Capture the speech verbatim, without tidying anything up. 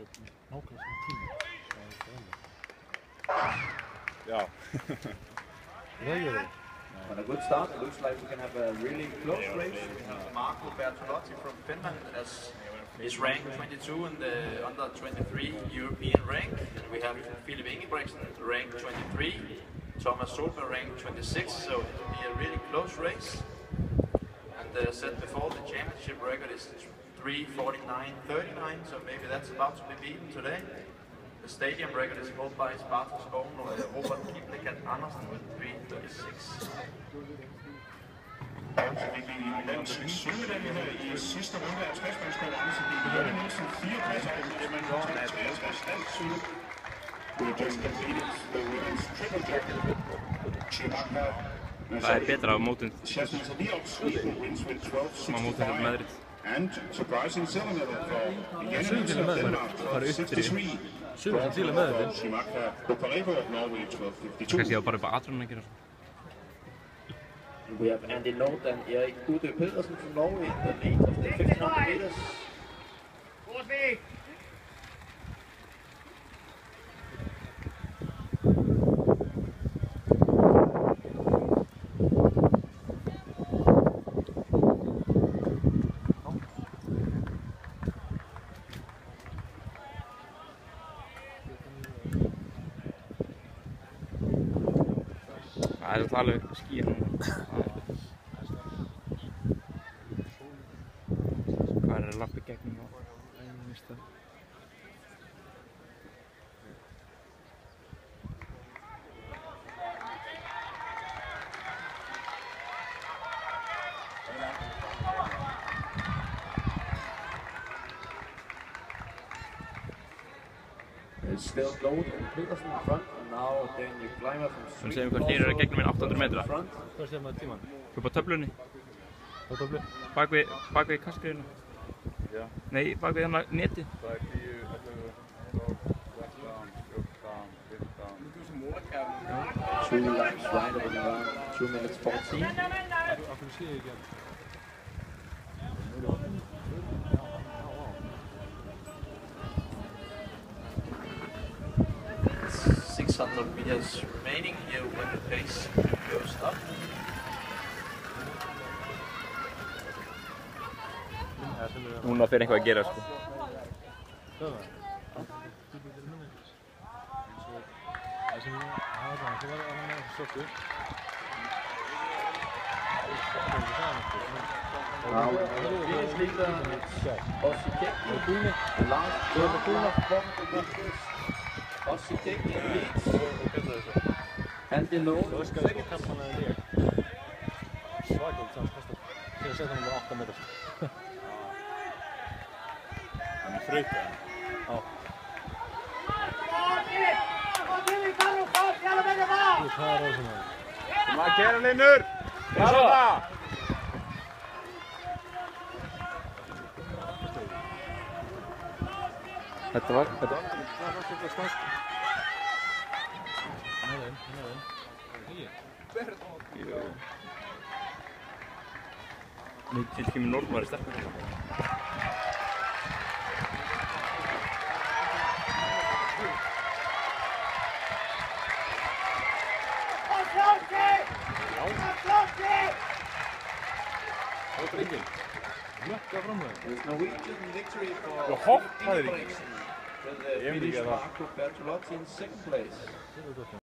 nákvæmlega svona tíma. Yeah. On a good start, it looks like we can have a really close race. We have Marco Bertolotti from Finland as is ranked twenty-two in the under twenty-three European rank. We have Philip Ingebrigtsen ranked twenty-three, Thomas Solberg ranked twenty-six, so it will be a really close race. And as uh, said before, the championship record is three forty-nine thirty-nine, so maybe that's about to be beaten today. The stadium record is held by Sparta's own uh, Robert Kiplekat Andersen with three thirty-six. Dansk sølvmedalje her i sidste runde af tres-mandskonkurrencen. Det er Jørgen Nielsen, fire pladser, og det er man treogtres dansk sølv. We just completed the women's triple jacket. Það er betra á mótun Jasmine Sweden wins with twelve sixty-five. And surprising silver medal for Jens Denmark, sixty-three. Sjöfum til með þetta. Shimakha Kopareva of Norway, twelve fifty-two. Kannski það bara upp á atrunum að gera svo. We have Andy Nord and Erik Gude Pedersen from Norway in the lead of the fifteen hundred meters. Það er alltaf alveg skýr núna. Hvað er að lappa í gegnum á? Ég veist það. It's still Nord and Pedersen in front, and now Daniel Gleimer from Sweden. Þannig segjum hvað hlýr er að gegnum minn átta hundruð metra. Hvað séum við tíman? Upp á töflunni. Á töflu? Bak við, bak við kassgriðina. Ja. Nei, bak við þarna netið. Så er tíu, ellefu, tólf, þrettán, fjórtán, fimmtán. Two laps right of around two minutes fourteen. Akkur sé ég ekki. six hundred meters remaining here when the pace goes up. Núna fyrir eitthvað að gera sko. Það var. Það sem ég hafa það, það var að hann er stoppu. Now, Finnish leader, Ossi Kekki, the last Björn Björn Ossi Kekki leads, Andy Nord. Það skal ekki kampa hann að ég. Svakalt samt kasta. Þegar setja hann bara átta metra. Hann er þreytur. Já. Það er ósum að. Þú maður að gera Linur! Klara það! Þetta var, þetta var. Það var svolítið stans. Hann er þeim, hann er þeim. Ekki? Jú. Nú til kemur Nordmar í sterkur. There's Norwegian victory for Ég hoppaði Philip ekki. Ingebrigtsen with the Ég myndi Finnish gera það. Marco Bertolotti in second place.